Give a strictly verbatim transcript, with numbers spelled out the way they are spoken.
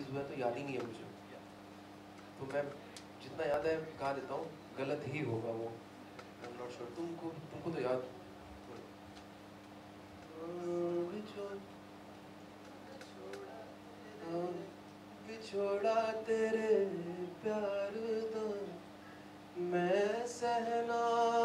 Release हुआ है तो याद ही नहीं है मुझे, तो मैं जितना याद है गा देता हूँ, गलत ही होगा वो, आई एम नॉट श्योर। तुमको तुमको तो याद बिछोड़ा तेरे प्यार दा मैं सहना